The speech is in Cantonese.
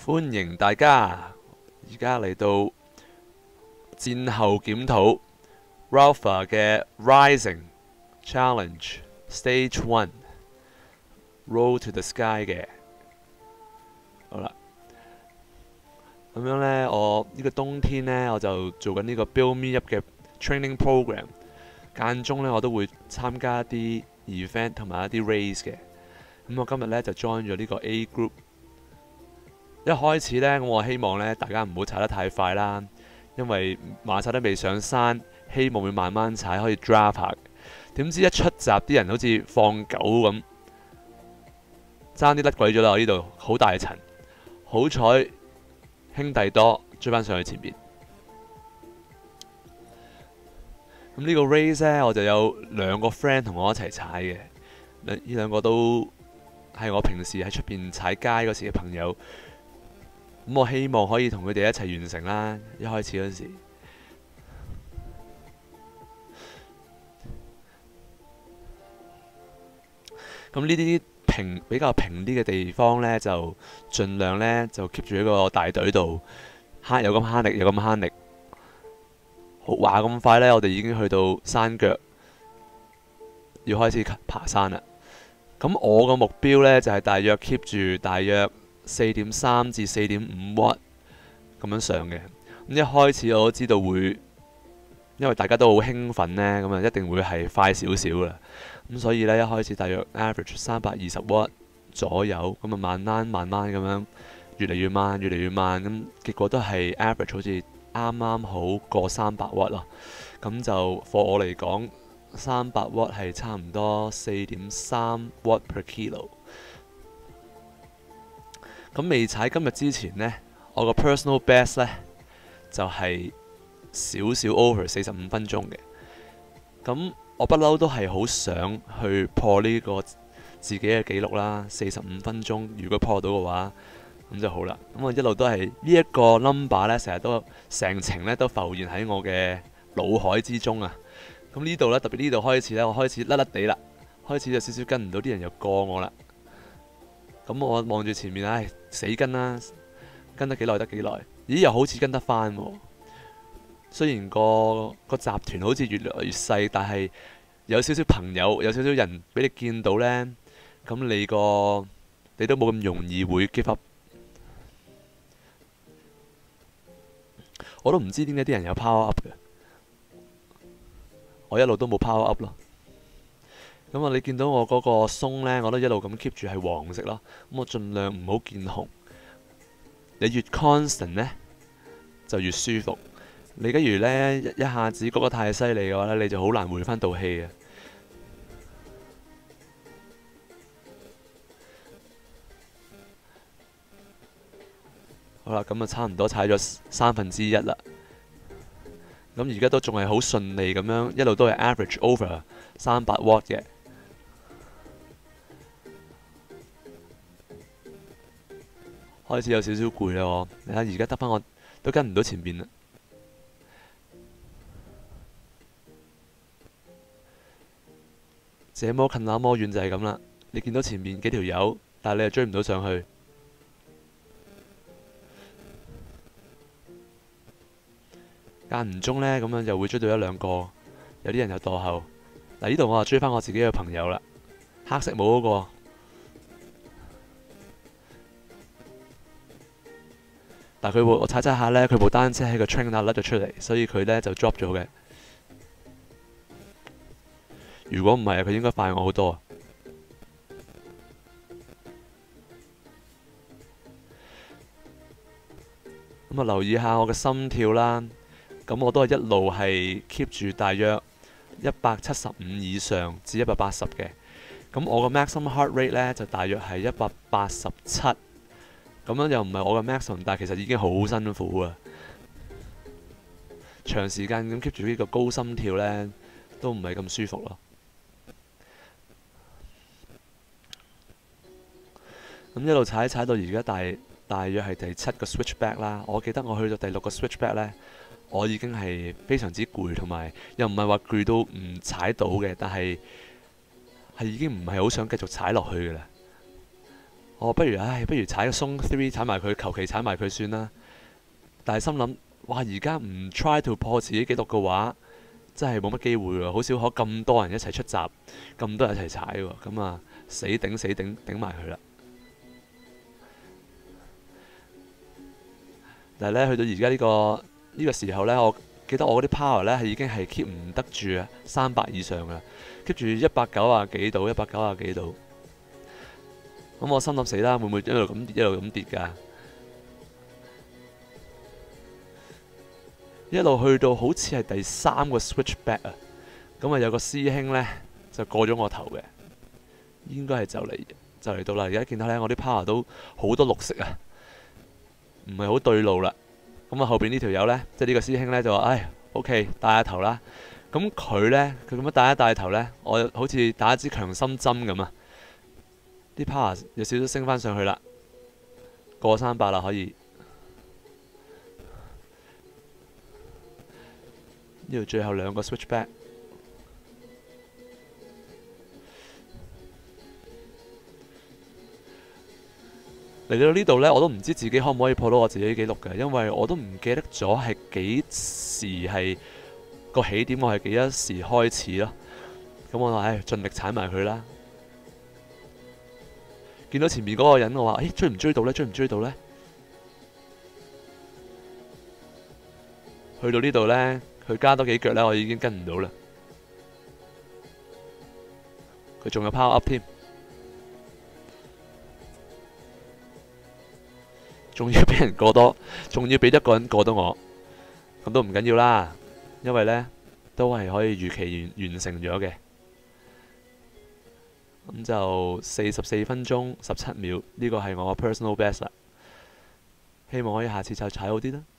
歡迎大家，而家嚟到戰後檢討 Rapha 嘅 Rising Challenge Stage 1 Road to the Sky 嘅。好啦，咁樣呢，我呢個冬天呢，我就做緊呢個 Build Me Up 嘅 training program，間中呢，我都會參加一啲 event 同埋一啲 race 嘅。咁我今日呢，就 join 咗呢個 A group。一開始呢，我希望呢大家唔好踩得太快啦，因為馬踩都未上山，希望會慢慢踩，可以 drive 下。點知一出閘啲人好似放狗咁，爭啲甩鬼咗啦！我呢度好大塵，好彩兄弟多追翻上去前邊。咁呢個 race 呢，我就有兩個 friend 同我一齊踩嘅，呢兩個都係我平時喺出邊踩街嗰時嘅朋友。咁我希望可以同佢哋一齊完成啦。一開始嗰時，咁呢啲比較平啲嘅地方呢，就盡量呢就 keep 住喺個大隊度，有咁慳力，有咁慳力。話咁快呢，我哋已經去到山腳，要開始爬山啦。咁我個目標呢，就係大約 keep 住大約4.3至4.5 W 咁樣上嘅。咁一開始我都知道會，因為大家都好興奮呢，咁啊一定會係快少少啦。咁所以呢，一開始大約 average 320 W 左右，咁啊慢慢咁樣越嚟越慢，越嚟越慢。咁結果都係 average 好似啱啱好過300 W 咯。咁就 for 我嚟講，300 W 係差唔多4.3 W per kilo。咁未踩今日之前呢，我個 personal best 呢就係少少 over 45分鐘嘅。咁我不嬲都係好想去破呢個自己嘅紀錄啦，45分鐘。如果破到嘅話，咁就好啦。咁我一路都係呢一個 number 呢，成程呢都浮現喺我嘅腦海之中啊。咁呢度呢，特別呢度開始呢，我開始甩甩地啦，開始有少少跟唔到，啲人又過我啦。咁我望住前面，唉，死跟啦，跟得幾耐得幾耐。咦，又好似跟得翻喎。雖然個集團好似越來越細，但係有少少朋友，有少少人俾你見到呢，咁你都冇咁容易會 give up。我都唔知點解啲人有 power up 嘅，我一路都冇 power up 咯。咁啊，你見到我嗰個松呢，我都一路咁 keep 住係黃色咯。咁我盡量唔好見紅。你越 constant 呢，就越舒服。你假如呢一下子嗰個太犀利嘅話呢，你就好難回翻道氣嘅。好啦，咁啊差唔多踩咗1/3啦。咁而家都仲係好順利咁樣，一路都係 average over 300 W 嘅。開始有少少攰啦我，你睇而家得翻我都跟唔到前邊啦。這麼近那麼遠就係咁啦。你見到前面幾條友，但係你又追唔到上去。間唔中呢，咁樣又會追到一兩個，有啲人又墮後。嗱，呢度我就追翻我自己嘅朋友啦，黑色帽嗰個。但係我踩踩下呢，佢部單車喺個 trainer 甩咗出嚟，所以佢呢就 drop 咗嘅。如果唔係，佢應該快我好多。咁啊，留意下我嘅心跳啦。咁我都係一路係 keep 住大約175以上至180嘅。咁我個 maximum heart rate 呢，就大約係187。咁樣又唔係我嘅 maximum，但係其實已經好辛苦啊。長時間咁 keep 住呢個高心跳呢，都唔係咁舒服咯。咁一路踩到而家大約係第7個 switchback 啦。我記得我去到第6個 switchback 呢，我已經係非常之攰，同埋又唔係話攰到唔踩到嘅，但係已經唔係好想繼續踩落去嘅啦。 我不如踩個鬆 3踩埋佢，求其踩埋佢算啦。但係心諗，哇！而家唔 try to 破自己紀錄嘅話，真係冇乜機會喎。好少可咁多人一齊出閘，咁多人一齊踩喎。咁啊，死頂埋佢啦！但係咧，去到而家呢個時候咧，我記得我嗰啲 power 咧係已經係 keep 唔得住啊，300以上噶，keep 住190幾度，190幾度。咁我心諗死啦，會唔會一路咁跌㗎？一路去到好似係第3個 switchback 啊，咁啊有個師兄呢就過咗我頭嘅，應該係就嚟到啦。而家見到呢，我啲 power 都好多綠色啊，唔係好對路啦。咁啊後邊呢條友呢，即係呢個師兄呢，就話：OK， 帶下頭啦。咁佢呢，佢咁樣帶頭呢，我好似打一支強心針咁啊！啲 power 有少少升翻上去啦，過300啦可以。呢度最後2個 switchback， 嚟到呢度呢，我都唔知自己可唔可以破到我自己紀錄嘅，因為我都唔記得咗係幾時係個起點，我係幾多時開始咯。咁我話盡力踩埋佢啦。見到前面嗰個人，我話：追唔追到呢？追唔追到呢？去到呢度呢，佢加多幾腳呢，我已經跟唔到啦。佢仲有 power up 添，仲要俾人過多，仲要俾一個人過到我，咁都唔緊要啦，因為呢都係可以如期完成咗嘅。咁就44分鐘17秒，呢個係我 personal best 啦。希望可以下次就踩好啲啦。